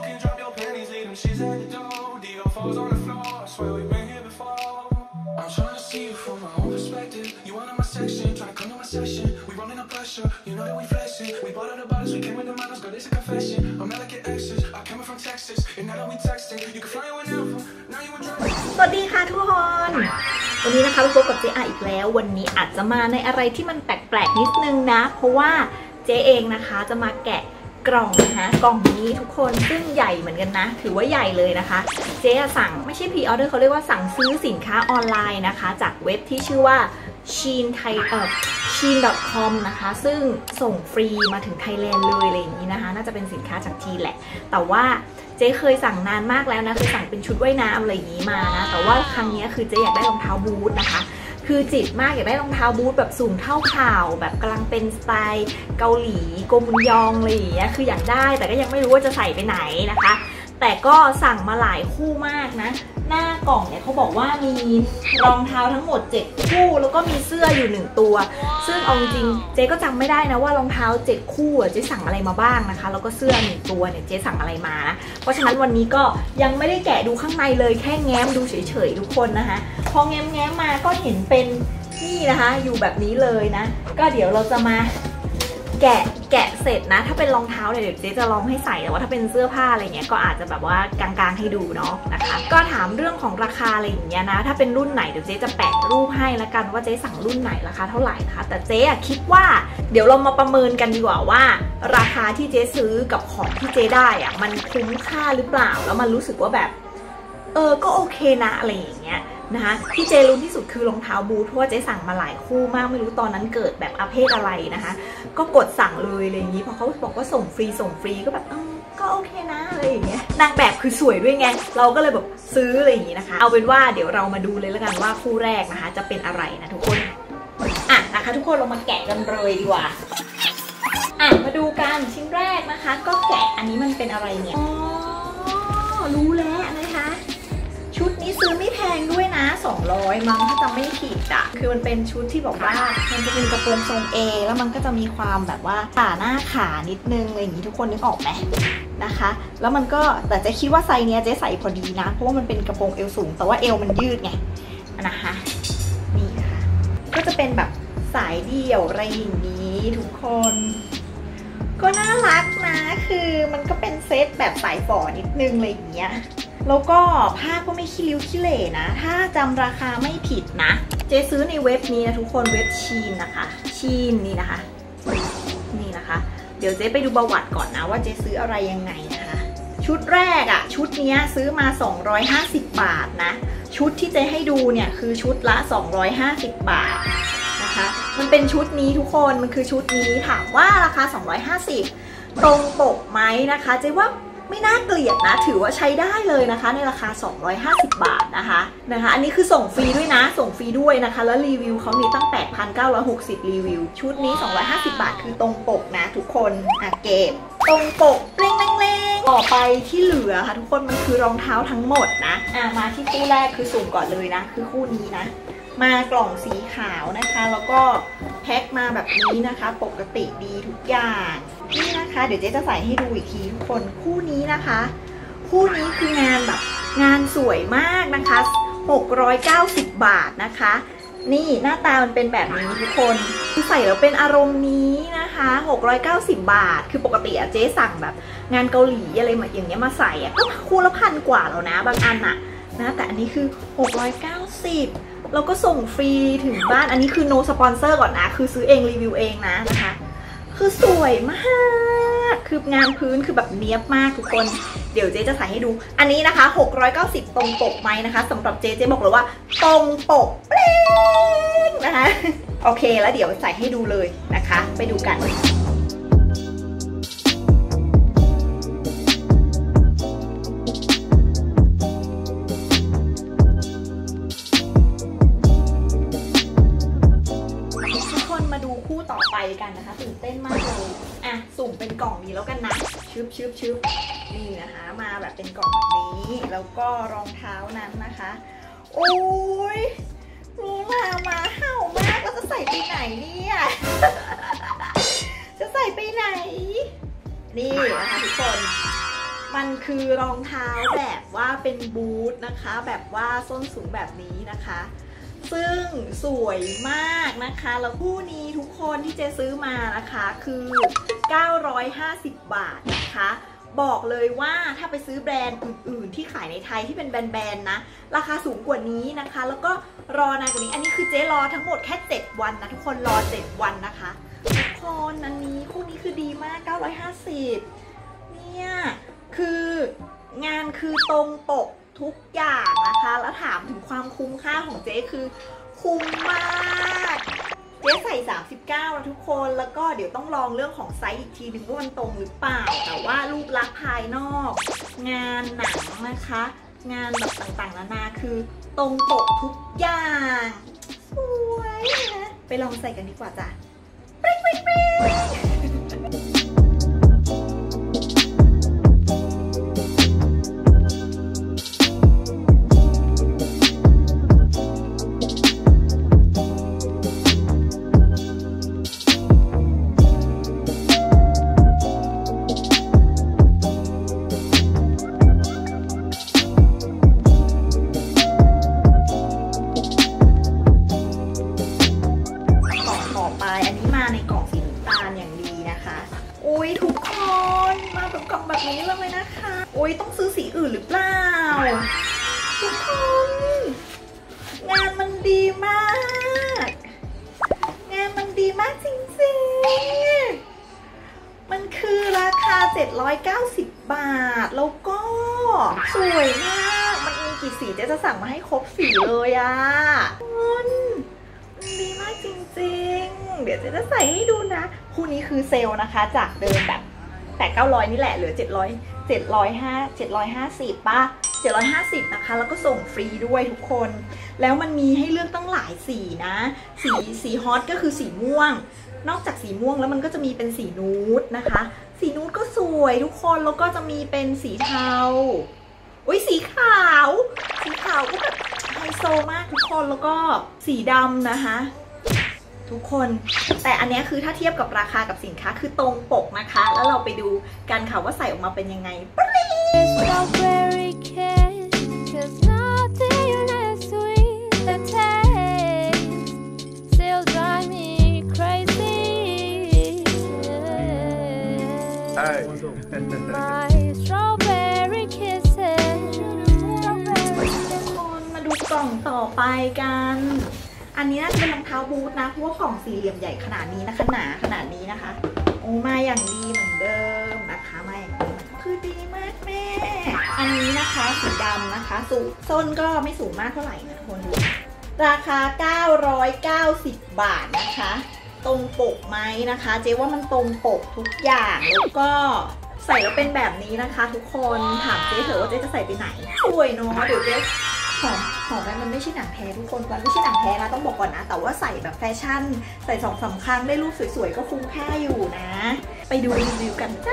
สวัสดีค่ะทุกคนวันนี้นะคะพบกับเจ๊อีกแล้ววันนี้อาจจะมาในอะไรที่มันแปลกๆนิดนึงนะเพราะว่าเจ๊เองนะคะจะมาแกะกล่องนะคะกล่องนี้ทุกคนซึ่งใหญ่เหมือนกันนะถือว่าใหญ่เลยนะคะเจ๊สั่งไม่ใช่พรีออเดอร์เขาเรียกว่าสั่งซื้อสินค้าออนไลน์นะคะจากเว็บที่ชื่อว่า shein.com นะคะซึ่งส่งฟรีมาถึงไทยแลนด์เลยอะไรอย่างนี้นะคะน่าจะเป็นสินค้าจากจีนแหละแต่ว่าเจ๊เคยสั่งนานมากแล้วนะเคยสั่งเป็นชุดว่ายน้ำอะไรอย่างนี้มานะแต่ว่าครั้งนี้คือเจ๊อยากได้รองเท้าบูทนะคะคือจิตมากอยากได้รองเท้าบูทแบบสูงเท่าเข่าแบบกำลังเป็นสไตล์เกาหลีโกมุนยองอะไรอย่างเงี้ยคืออยากได้แต่ก็ยังไม่รู้ว่าจะใส่ไปไหนนะคะแต่ก็สั่งมาหลายคู่มากนะหน้ากล่องเนี่ยเขาบอกว่ามีรองเท้าทั้งหมด7คู่แล้วก็มีเสื้ออยู่1ตัวซึ่งเอาจริงเจ๊ก็จำไม่ได้นะว่ารองเท้า7คู่เจ๊สั่งอะไรมาบ้างนะคะแล้วก็เสื้อ1ตัวเนี่ยเจ๊สั่งอะไรมานะเพราะฉะนั้นวันนี้ก็ยังไม่ได้แกะดูข้างในเลยแค่แง้มดูเฉยๆทุกคนนะคะพอแง้มมาก็เห็นเป็นนี่นะคะอยู่แบบนี้เลยนะก็เดี๋ยวเราจะมาแกะเสร็จนะถ้าเป็นรองเท้าเนี่ยเดี๋ยวเจ๊จะลองให้ใส่แต่ว่าถ้าเป็นเสื้อผ้าอะไรเงี้ยก็อาจจะแบบว่ากลางๆให้ดูเนาะนะคะก็ถามเรื่องของราคาอะไรอย่างเงี้ยนะถ้าเป็นรุ่นไหนเดี๋ยวเจ๊จะแปะรูปให้แล้วกันว่าเจ๊สั่งรุ่นไหนราคาเท่าไหร่นะคะแต่เจ๊คิดว่าเดี๋ยวเรามาประเมินกันดีกว่าว่าราคาที่เจ๊ซื้อกับของที่เจ๊ได้อะมันคุ้มค่าหรือเปล่าแล้วมันรู้สึกว่าแบบก็โอเคนะอะไรอย่างเงี้ยนะคะที่เจลุ้นที่สุดคือรองเท้าบูทเพราะว่าเจ๊สั่งมาหลายคู่มากไม่รู้ตอนนั้นเกิดแบบอาเพศอะไรนะคะก็กดสั่งเลยอะไรอย่างนี้พอเขาบอกว่าส่งฟรีก็แบบก็โอเคนะอะไรอย่างเงี้ยนางแบบคือสวยด้วยไงเราก็เลยแบบซื้ออะไรอย่างนี้นะคะเอาเป็นว่าเดี๋ยวเรามาดูเลยแล้วกันว่าคู่แรกนะคะจะเป็นอะไรนะทุกคนนะคะทุกคนเรามาแกะกันเลยดีกว่ามาดูกันชิ้นแรกนะคะก็แกะอันนี้มันเป็นอะไรเนี่ยรู้แล้วนะคะชุดนี้ซื้อไม่แพงด้วยนะ200มั้งถ้าจำไม่ผิดอ่ะคือมันเป็นชุดที่บอกว่ามันจะเป็นกระโปรงทรง A แล้วมันก็จะมีความแบบว่าหน้าขานิดนึงอะไรอย่างนี้ทุกคนนึกออกไหมนะคะแล้วมันก็แต่เจ๊คิดว่าไซส์เนี้ยเจ๊ใส่พอดีนะเพราะว่ามันเป็นกระโปรงเอวสูงแต่ว่าเอวมันยืดไงนะคะนี่ค่ะก็จะเป็นแบบสายเดี่ยวอะไรอย่างนี้ทุกคนก็น่ารักนะคือมันก็เป็นเซตแบบสายฝ่อนิดนึงอะไรอย่างเงี้ยแล้วก็ผ้าก็ไม่ขี้ริ้วขี้เหร่นะถ้าจำราคาไม่ผิดนะเจ๊ซื้อในเว็บนี้นะทุกคนเว็บชีนนะคะชีนนี่นะคะเดี๋ยวเจ๊ไปดูประวัติก่อนนะว่าเจ๊ซื้ออะไรยังไงนะคะชุดแรกอะชุดนี้ซื้อมา250 บาทนะชุดที่เจ๊ให้ดูเนี่ยคือชุดละ250 บาทนะคะมันเป็นชุดนี้ทุกคนมันคือชุดนี้ถามว่าราคา250ตรงปกไหมนะคะเจ๊ว่าไม่น่าเกลียดนะถือว่าใช้ได้เลยนะคะในราคา250 บาทนะคะอันนี้คือส่งฟรีด้วยนะส่งฟรีด้วยนะคะแล้วรีวิวเขามีตั้ง 8,960 รีวิวชุดนี้250 บาทคือตรงปกนะทุกคนเก็บตรงปกเร่งต่อไปที่เหลือค่ะทุกคนมันคือรองเท้าทั้งหมดนะมาที่คู่แรกคือสุ่มก่อนเลยนะคือคู่นี้นะมากล่องสีขาวนะคะแล้วก็แพ็คมาแบบนี้นะคะปกติดีทุกอย่างนี่นะคะเดี๋ยวเจ๊จะใส่ให้ดูอีกทีทุกคนคู่นี้นะคะคู่นี้คืองานแบบงานสวยมากนะคะ690 บาทนะคะนี่หน้าตามันเป็นแบบนี้ทุกคนคือใส่แล้วเป็นอารมณ์นี้นะคะ690 บาทคือปกติเจ๊สั่งแบบงานเกาหลีอะไรอย่างเงี้ยมาใส่ก็คู่ละ1,000 กว่าแล้วนะบางอันนะแต่อันนี้คือ690แล้วก็ส่งฟรีถึงบ้านอันนี้คือ no sponsor ก่อนนะคือซื้อเองรีวิวเองนะคะคือสวยมากคืองานพื้นคือแบบเนียบมากทุกคนเดี๋ยวเจ๊จะใส่ให้ดูอันนี้นะคะ690ตรงปกไหมนะคะสำหรับเจ๊บอกเลยว่าตรงปกเป้งนะคะโอเคแล้วเดี๋ยวใส่ให้ดูเลยนะคะไปดูกันคู่ต่อไปกันนะคะตื่นเต้นมากเลยสุ่มเป็นกล่องนี้แล้วกันนะชึบนี่นะคะมาแบบเป็นกล่องแบบนี้แล้วก็รองเท้านั้นนะคะโอ้ยรู้ละมาเห่ามากแล้วจะใส่ไปไหนเนี่ยจะใส่ไปไหนนี่นะคะทุกคนมันคือรองเท้าแบบว่าเป็นบูทนะคะแบบว่าส้นสูงแบบนี้นะคะซึ่งสวยมากนะคะแล้วคู่นี้ทุกคนที่เจซื้อมานะคะคือ950 บาทนะคะบอกเลยว่าถ้าไปซื้อแบรนด์อื่นๆที่ขายในไทยที่เป็นแบรนด์นะราคาสูงกว่านี้นะคะแล้วก็รอนานกว่านี้อันนี้คือเจ๊รอทั้งหมดแค่7 วันนะทุกคนรอ7 วันนะคะทุกคนอันนี้คู่นี้คือดีมาก950เนี่ยคืองานคือตรงปกทุกอย่างนะคะแล้วถามถึงความคุ้มค่าของเจ๊คือคุ้มมากเจ๊ใส่39นะทุกคนแล้วก็เดี๋ยวต้องลองเรื่องของไซส์อีกทีนึงว่ามันตรงหรือเปล่าแต่ว่ารูปลักษณ์ภายนอกงานหนังนะคะงานแบบต่างๆนานาคือตรงปกทุกอย่างสวยนะไปลองใส่กันดีกว่าจ้ะปิ๊งปิ๊งปิ๊งอุ้ยทุกคนมาแบบกล่องแบบนี้เลยนะคะอุ้ยต้องซื้อสีอื่นหรือเปล่าทุกคนงานมันดีมากงานมันดีมากจริงๆมันคือราคา790 บาทแล้วก็สวยมากมันมีกี่สีเจ๊จะสั่งมาให้ครบสีเลยอะมันดีมากจริงๆเดี๋ยวจะใส่ให้ดูนะคู่นี้คือเซลล์นะคะจากเดิมแบบ800-900นี่แหละเหลือ750ป่ะ750นะคะแล้วก็ส่งฟรีด้วยทุกคนแล้วมันมีให้เลือกตั้งหลายสีนะสีฮอตก็คือสีม่วงนอกจากสีม่วงแล้วมันก็จะมีเป็นสีนูดนะคะสีนูดก็สวยทุกคนแล้วก็จะมีเป็นสีเทาอุ้ยสีขาวก็แบบไฮโซมากทุกคนแล้วก็สีดำนะคะทุกคนแต่อันนี้คือถ้าเทียบกับราคากับสินค้าคือตรงปกนะคะแล้วเราไปดูกันค่ะว่าใส่ออกมาเป็นยังไงมาดูกล่องต่อไปกันอันนี้น่าจะเป็นรองเท้าบูทนะเพราะว่ากล่องสี่เหลี่ยมใหญ่ขนาดนี้นะคะหนาขนาดนี้นะคะโอ้มาอย่างดีเหมือนเดิมนะคะมาอย่างดีคือดีมากแม่อันนี้นะคะสีดำนะคะสูงส้นก็ไม่สูงมากเท่าไหร่นะทุกคนดูราคา990 บาทนะคะตรงปกไหมนะคะเจ๊ว่ามันตรงปกทุกอย่างแล้วก็ใส่แล้วเป็นแบบนี้นะคะทุกคนถามเจ๊เถอะว่าเจ๊จะใส่ไปไหนสวยเนาะเดี๋ยวเจ๊หอมมันไม่ใช่หนังแท้ทุกคนมันไม่ใช่หนังแท้นะต้องบอกก่อนนะแต่ว่าใส่แบบแฟชั่นใส่2-3 ครั้งได้รูปสวยๆก็คุ้มค่าอยู่นะไปดูรีวิวกันจ้ะ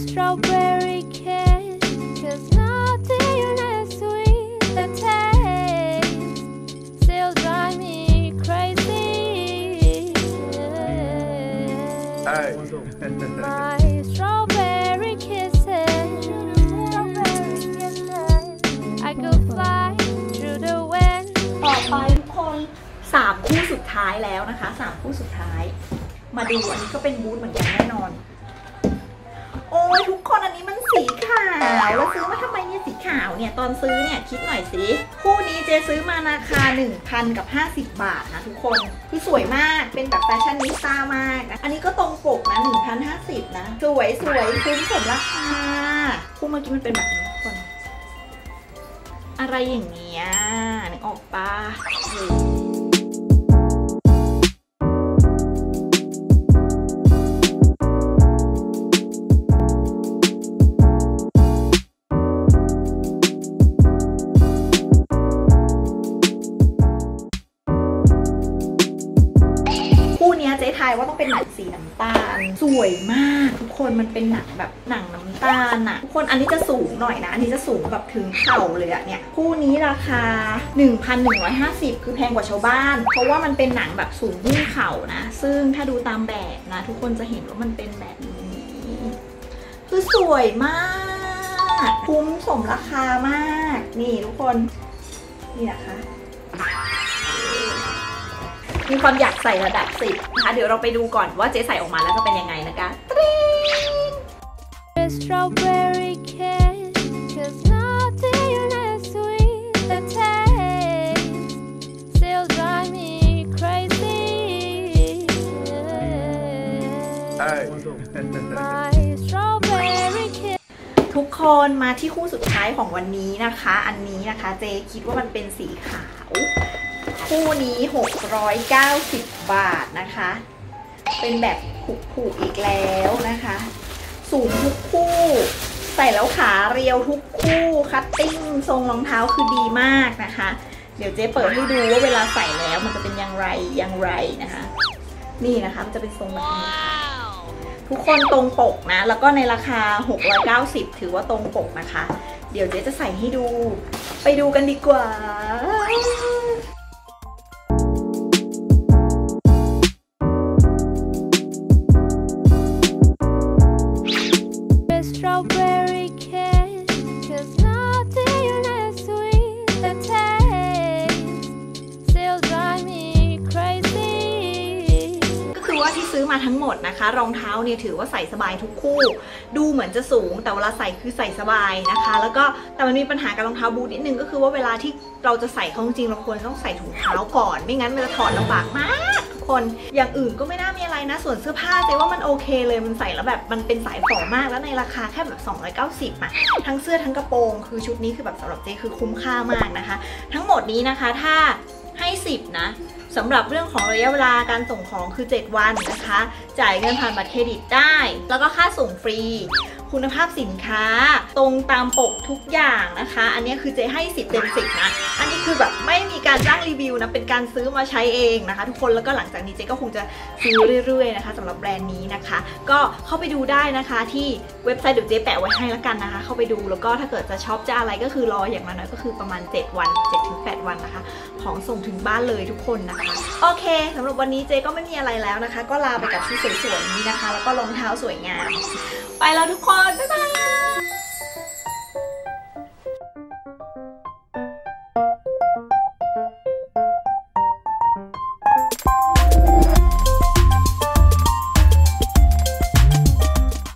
ต่อไปทุกคน3 คู่สุดท้ายแล้วนะคะ3 คู่สุดท้ายมาดูอันนี้ก็เป็นบูทเหมือนกันแน่นอนโอ้ยทุกคนอันนี้มันสีขาวแล้วซื้อมาทำไมเนี่ยสีขาวเนี่ยตอนซื้อเนี่ยคิดหน่อยสิคู่นี้เจซื้อมาราคา 1,050 บาทนะทุกคนคือสวยมากเป็นแบบแฟชั่นนิสต้ามากนะอันนี้ก็ตรงปกนะ 1,050 นะสวยคุ้มสมราคาคู่เมื่อกี้มันเป็นแบบนี้ทุกคนอะไรอย่างเงี้ยนึกออกปะเจ๊ทายว่าต้องเป็นหนังสีน้ำตาลสวยมากทุกคนมันเป็นหนังแบบหนังน้ำตาลอะทุกคนอันนี้จะสูงหน่อยนะอันนี้จะสูงแบบถึงเข่าเลยอะเนี่ยคู่นี้ราคา 1,150 คือแพงกว่าชาวบ้านเพราะว่ามันเป็นหนังแบบสูงหุ้มเข่านะซึ่งถ้าดูตามแบบนะทุกคนจะเห็นว่ามันเป็นแบบนี้คือสวยมากคุ้มสมราคามากนี่ทุกคนนี่นะคะมีความอยากใส่ระดับ10นะคะเดี๋ยวเราไปดูก่อนว่าเจ๊ใส่ออกมาแล้วจะเป็นยังไงนะคะStrawberry cake, 'cause nothing as sweet the taste still drive me crazy. My strawberry cake. ทุกคนมาที่คู่สุดท้ายของวันนี้นะคะอันนี้นะคะเจคิดว่ามันเป็นสีขาวคู่นี้690 บาทนะคะเป็นแบบผูกอีกแล้วนะคะสูงทุกคู่ใส่แล้วขาเรียวทุกคู่คัตติ้งทรงรองเท้าคือดีมากนะคะเดี๋ยวเจ๊เปิดให้ดูว่าเวลาใส่แล้วมันจะเป็นอย่างไรนะคะนี่นะคะมันจะเป็นทรงแบบนี้ทุกคนตรงปกนะแล้วก็ในราคา690ถือว่าตรงปกนะคะเดี๋ยวเจ๊จะใส่ให้ดูไปดูกันดีกว่าStrawberry cake, 'cause nothing as sweet the taste still drive me crazy ก็คือว่าที่ซื้อมาทั้งหมดนะคะรองเท้าเนี่ยถือว่าใส่สบายทุกคู่ดูเหมือนจะสูงแต่เวลาใส่คือใส่สบายนะคะแล้วก็แต่มันมีปัญหากับรองเท้าบูทนิดนึงก็คือว่าเวลาที่เราจะใส่เขาจริงเราควรต้องใส่ถุงเท้าก่อนไม่งั้นมันจะถอดลำบากมากคนอย่างอื่นก็ไม่น่ามีอะไรนะส่วนเสื้อผ้าเจ๊ว่ามันโอเคเลยมันใส่แล้วแบบมันเป็นสายฝ่อมากแล้วในราคาแค่แบบ290อ่ะทั้งเสื้อทั้งกระโปรงคือชุดนี้คือแบบสำหรับเจ๊คือคุ้มค่ามากนะคะทั้งหมดนี้นะคะถ้าให้10นะสำหรับเรื่องของระยะเวลาการส่งของคือ7วันนะคะจ่ายเงินผ่านบัตรเครดิตได้แล้วก็ค่าส่งฟรีคุณภาพสินค้าตรงตามปกทุกอย่างนะคะอันนี้คือเจ๊ให้10 เต็ม 10นะอันนี้คือแบบไม่มีการจ้างรีวิวนะเป็นการซื้อมาใช้เองนะคะทุกคนแล้วก็หลังจากนี้เจ๊ก็คงจะซื้อเรื่อยๆนะคะสำหรับแบรนด์นี้นะคะก็เข้าไปดูได้นะคะที่เว็บไซต์เดี๋ยวเจ๊แปะไว้ให้แล้วกันนะคะเข้าไปดูแล้วก็ถ้าเกิดจะช็อปจะอะไรก็คือรออย่างน้อยก็คือประมาณ7 วัน 7-8 วันนะคะของส่งถึงบ้านเลยทุกคนนะคะโอเคสำหรับวันนี้เจ๊ก็ไม่มีอะไรแล้วนะคะก็ลาไปกับชุดสวยๆนี้นะคะแล้วก็รองเท้าสวยงามไปแล้วทุกคนบ๊ายบาย